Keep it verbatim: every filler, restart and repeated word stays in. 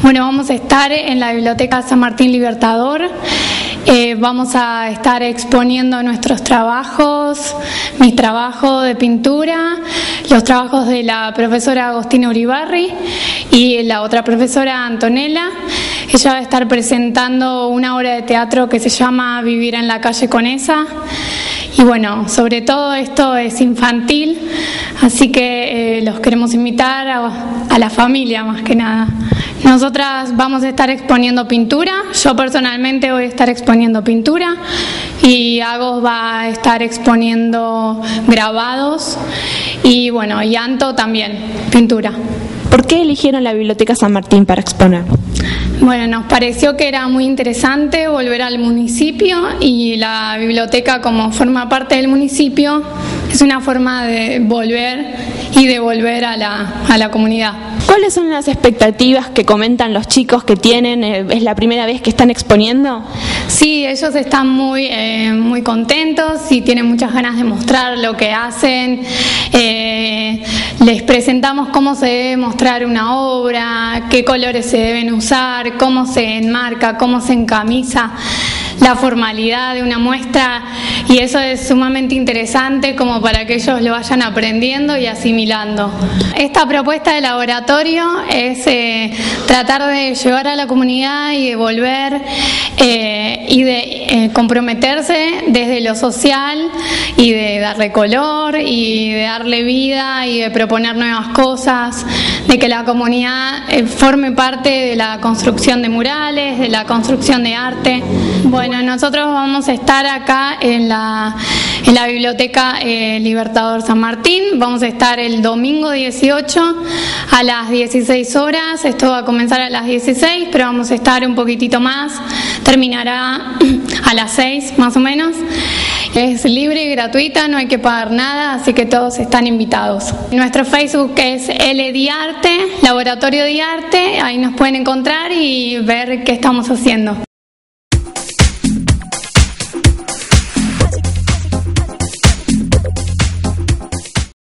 Bueno, vamos a estar en la Biblioteca San Martín Libertador. Eh, vamos a estar exponiendo nuestros trabajos, mi trabajo de pintura, los trabajos de la profesora Agostina Uribarri y la otra profesora Antonella. Ella va a estar presentando una obra de teatro que se llama Vivir en la calle Conesa. Y bueno, sobre todo esto es infantil, así que eh, los queremos invitar a, a la familia más que nada. Nosotras vamos a estar exponiendo pintura, yo personalmente voy a estar exponiendo pintura y Agos va a estar exponiendo grabados y bueno, y Anto también, pintura. ¿Por qué eligieron la Biblioteca San Martín para exponer? Bueno, nos pareció que era muy interesante volver al municipio y la biblioteca, como forma parte del municipio, es una forma de volver y devolver a la, a la comunidad. ¿Cuáles son las expectativas que comentan los chicos que tienen? ¿Es la primera vez que están exponiendo? Sí, ellos están muy, eh, muy contentos y tienen muchas ganas de mostrar lo que hacen. Eh, les presentamos cómo se debe mostrar una obra, qué colores se deben usar, cómo se enmarca, cómo se encamisa, la formalidad de una muestra, y eso es sumamente interesante como para que ellos lo vayan aprendiendo y asimilando. Esta propuesta de laboratorio es eh, tratar de llevar a la comunidad y de volver eh, y de eh, comprometerse desde lo social y de darle color y de darle vida y de proponer nuevas cosas, de que la comunidad eh, forme parte de la construcción de murales, de la construcción de arte. Bueno, nosotros vamos a estar acá en la, en la Biblioteca eh, Libertador San Martín. Vamos a estar el domingo dieciocho a las dieciséis horas. Esto va a comenzar a las dieciséis, pero vamos a estar un poquitito más. Terminará a las seis más o menos. Es libre y gratuita, no hay que pagar nada, así que todos están invitados. Nuestro Facebook es L Diarte, Laboratorio de Arte. Ahí nos pueden encontrar y ver qué estamos haciendo.